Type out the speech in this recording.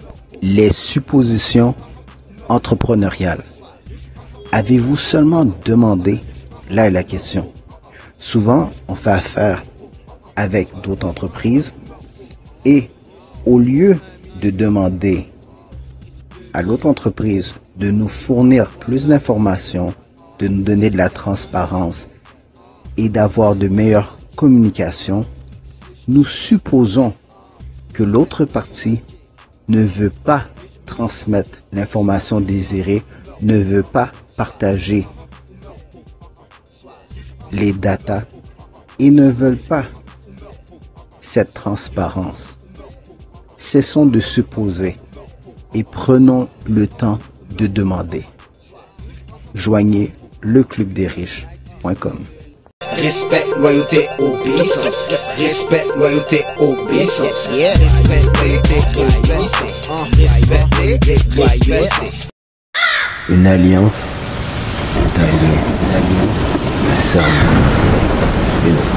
Les suppositions entrepreneuriales. Avez-vous seulement demandé? Là est la question. Souvent, on fait affaire avec d'autres entreprises et au lieu de demander à l'autre entreprise de nous fournir plus d'informations, de nous donner de la transparence et d'avoir de meilleures communications, nous supposons que l'autre partie ne veut pas transmettre l'information désirée, ne veut pas partager les datas et ne veulent pas cette transparence. Cessons de supposer et prenons le temps de demander. Joignez leclubdesriches.com. Respect, loyauté, obéissance. Respect, loyauté, obéissance. Respect, loyauté, obéissance. Respect, loyauté. Une alliance établie, un serment, une